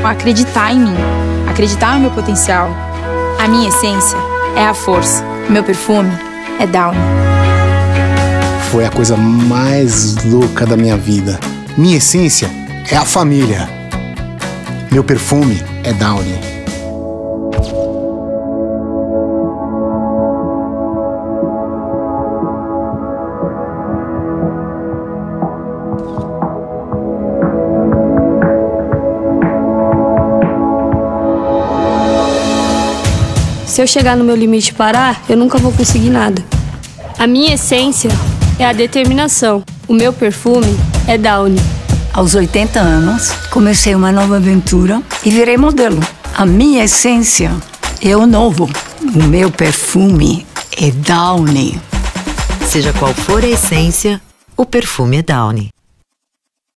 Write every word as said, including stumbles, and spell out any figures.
acreditar em mim, acreditar no meu potencial. A minha essência é a força. Meu perfume é Downy. Foi a coisa mais louca da minha vida. Minha essência é a família. Meu perfume é Downy. Se eu chegar no meu limite e parar, eu nunca vou conseguir nada. A minha essência é a determinação. O meu perfume é Downy. Aos oitenta anos, comecei uma nova aventura e virei modelo. A minha essência é o novo. O meu perfume é Downy. Seja qual for a essência, o perfume é Downy.